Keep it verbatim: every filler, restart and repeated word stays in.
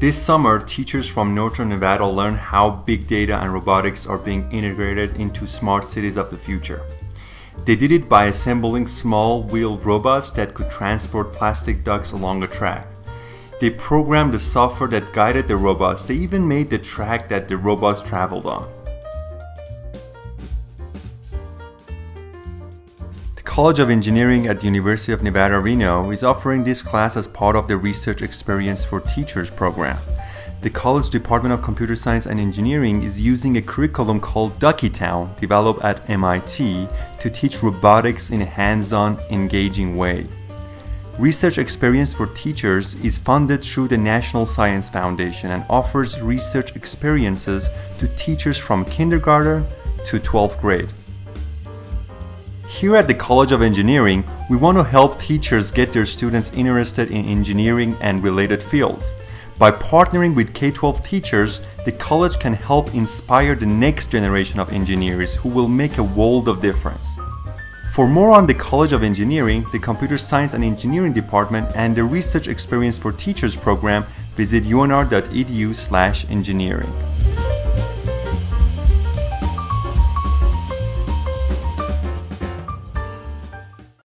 This summer, teachers from Northern Nevada learned how big data and robotics are being integrated into smart cities of the future. They did it by assembling small wheeled robots that could transport plastic ducks along a track. They programmed the software that guided the robots. They even made the track that the robots traveled on. The College of Engineering at the University of Nevada, Reno is offering this class as part of the Research Experience for Teachers program. The college Department of Computer Science and Engineering is using a curriculum called Duckytown, developed at M I T, to teach robotics in a hands-on, engaging way. Research Experience for Teachers is funded through the National Science Foundation and offers research experiences to teachers from kindergarten to twelfth grade. Here at the College of Engineering, we want to help teachers get their students interested in engineering and related fields. By partnering with K twelve teachers, the college can help inspire the next generation of engineers who will make a world of difference. For more on the College of Engineering, the Computer Science and Engineering Department, and the Research Experience for Teachers program, visit u n r dot e d u slash engineering.